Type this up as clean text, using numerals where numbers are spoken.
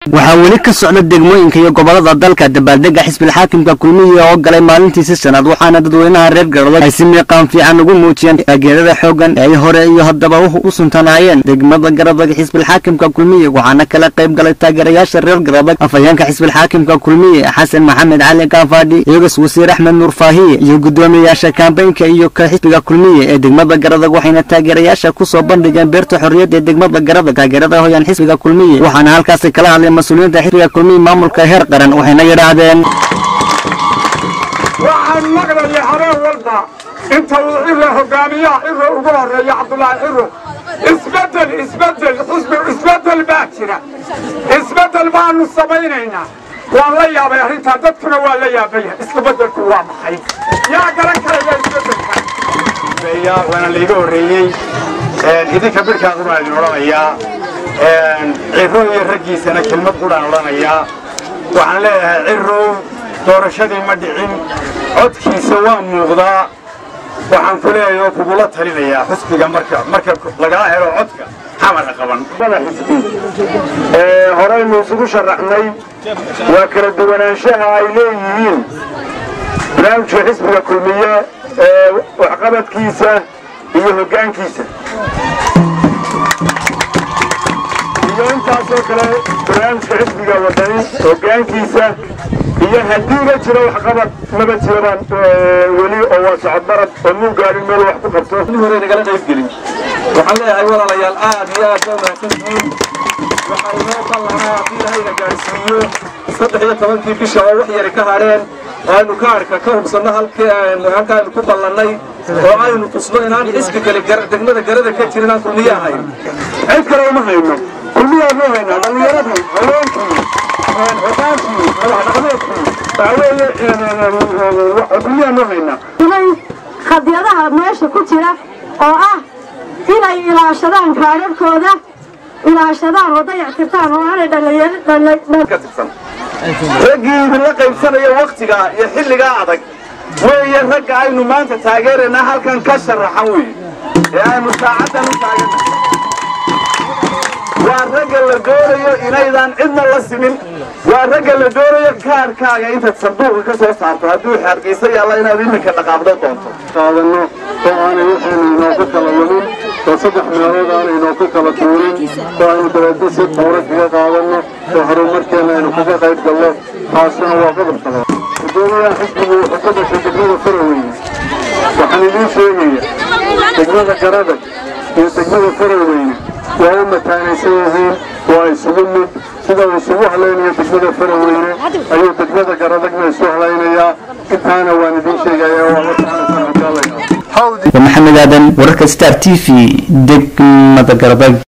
waxaa weli ka socda degmooyinka iyo gobolada dalka dabaaldega xisbiga xaakimka kulmiye oo galay maalintiisa sanaad waxaana dadweynaha reer Garowe ay si miiqaan fiican ugu muujiyeen taageerada xoogan ee hore iyo haddaba u suntanaayeen degmada Garowe xisbiga xaakimka kulmiye waxaana kala qayb galay taageerayaasha reer Garowe afayeenka xisbiga xaakimka kulmiye Xasan Maxamed Cali Gaafadhi iyo wasiir Axmed Nuur Faahiye iyo gudoomiyaasha kaambeynka iyo ka xisbiga kulmiye ee degmada Garowe waxayna taageerayaasha ku soo bandhigeen beerta xorriyadda ee degmada Garowe taageerada hooyan xisbiga kulmiye waxaana halkaas kala hadlay mas'uuliyiinta xisbiga kulmiye maamulka heer qaran waxayna yiraahdeen waxaan maqlaynaa habeen walba inta uu ila hogaamiya ugu horeeya Cabdullaahi Xiro isbedel baa jira isbedel baanu samaynaynaa waan la yaabay arrinta dadkuna waa la yaabay isbedelku waa maxay yaa garan karaya isbedelka waana la iga horeeyay idinka birkaa quraan odhanayaa Xiro iyo raggiisana kelmad quraan odhanayaa waxaan leeyahay Xiro doorashadii ma dhicin codkiisa waa muuqdaa waxaan ku leeyahay kugula talinayaa xisbiga marka laga helo codka xamar qaban horaynu isugu sharaxnay waa kala duwanaanshaha ay leeyihiin barnaamijka xisbiga kulmiye waxqabadkiisa iyo hoggaankiisa iyo intaasoo kale barnaamijka xisbiga wadani hoggaankiisa iyo haddii la jiro waxqabad laba jiraan weli oo waa socod barad oo muu gaarin meel wax ku qabto hore nagala qayb gelin waxaan leeyahay walaalayaal aad iyo aad baa mahadsantihiin waxaa inoo ballanaa haddii ilaahay gaarsiiyo 13 bisha oo wax yar ka hareen aynu ka hubsanno halkaaynu ku ballannay oo aynu tusno inaan xisbi kale degmada Garowe ka jirin aan kulmiye ahayn cid kale uma hayno kulmiye ma hayno dhalinyaradu haweenkii khadiyadaha meesha ku jira oo ah inay ilaashadaan kaararkooda ilaashadaan oo dayactirtaan oo aanay raggii la qaybsanaya waqtiga iyo xilliga adag weeye ragga aynu maanta taageerana halkan ka sharaxan weeye ee aynu saacadan u taageerna waa ragga la doonayo inaydan cidna la simin waa ragga la doonayo kaarkaaga inta sanduuqa ka soo saarto hadduu xarqiisa yaalla inaad iminka dhaqaaqdo doonto qaadano oo aanay waxaynu inoo ku kala lumin oo 3 meelood aanaynu ku kala tuurin oo aynu dabaaldisi dowlad kaga qaadano oo horumarkeena aynu kaga qayb galno taasina waa qodob kale gudoomiyaha xisbigu wuxuu ka dhashay degmada Garowe waxaan idiin sheegayaa degmada Garowe iyo degmada Garowe waa mataanaysan yihiin waa isugu mid sida uu isugu haleynaya degmada Garowe ayuu degmada Garowe isu haleynayaa intaana waan idiin sheegayaa waa maxamed aadan wararka Star TV degmada Garowe.